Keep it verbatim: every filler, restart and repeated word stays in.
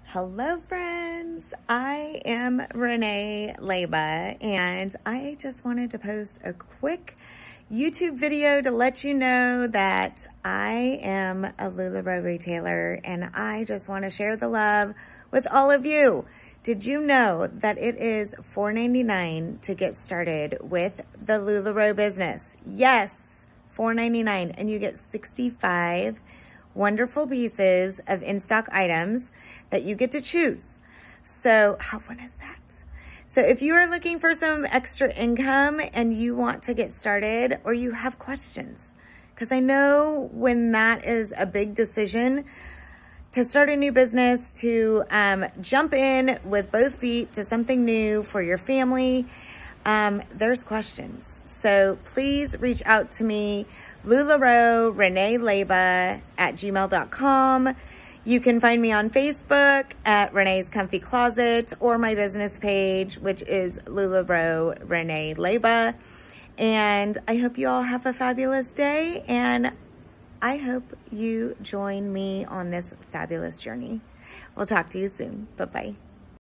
Hello friends, I am Renee Leba and I just wanted to post a quick YouTube video to let you know that I am a LuLaRoe retailer and I just want to share the love with all of you. Did you know that it is four ninety-nine to get started with the LuLaRoe business? Yes, four ninety-nine, and you get sixty-five wonderful pieces of in-stock items that you get to choose. So how fun is that? So if you are looking for some extra income and you want to get started, or you have questions, because I know when that is a big decision to start a new business, to um, jump in with both feet to something new for your family, um, there's questions. So please reach out to me, LuLaRoe, Renee Leba at gmail dot com. You can find me on Facebook at Renee's Comfy Closet, or my business page, which is LuLaRoe Renee Leba. And I hope you all have a fabulous day, and I hope you join me on this fabulous journey. We'll talk to you soon. Bye-bye.